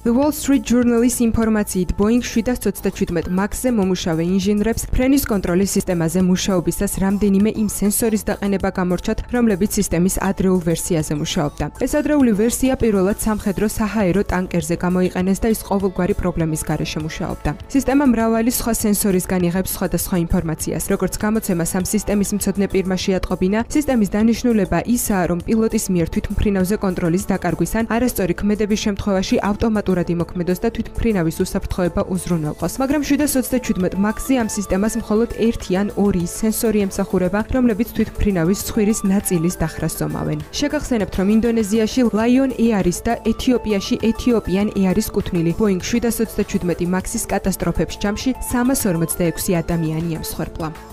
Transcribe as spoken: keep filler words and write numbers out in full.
The Wall Street Journal-ის ინფორმაციით, Boeing შვიდას ოცდაშვიდმეტ Max-ზე მომუშავე ინჟინრებს ფრენის კონტროლის სისტემაზე მუშაობისას რამდენიმე იმ სენსორის დაყენება გამორჩათ, რომლებიც სისტემის ადრეულ ვერსიაზე მუშაობდა. ეს ადრეული ვერსია პირველად სამხედრო საჰაერო ტანკერზე გამოიყენეს და ის ყოველგვარი პრობლემის გარეშე მუშაობდა. სისტემა მრავალი სხვა სენსორისგან იღებს სხვადასხვა ინფორმაციას. როგორც გამოცემას ამ სისტემის მცოდნე პირმა შეატყობინა, სისტემის დანიშნულება ისაა, რომ პილოტის მიერ თვითმფრინავზე კონტროლის დაკარგვის ან არასწორი ქმედების შემთხვევაში ავტომატურად იმოქმედოს და თვითმფრინავის უსაფრთხოება უზრუნველყოს. მაგრამ შვიდას ოცდაშვიდმეტ Max-ი ამ სისტემას მხოლოდ ერთი ან ორი სენსორი ემსახურება, რომლებიც თვითმფრინავის ცხვირის ნაწილის დახრას ზომავენ. შეგახსენებთ, რომ ინდონეზიაში Lion Air-ის და ეთიოპიაში Ethiopian Air-ის კუთვნილი Boeing შვიდას ოცდაშვიდმეტ Max-ის კატასტროფების ჯამში სამას ორმოცდაექვსი ადამიანი ემსხვერპლა.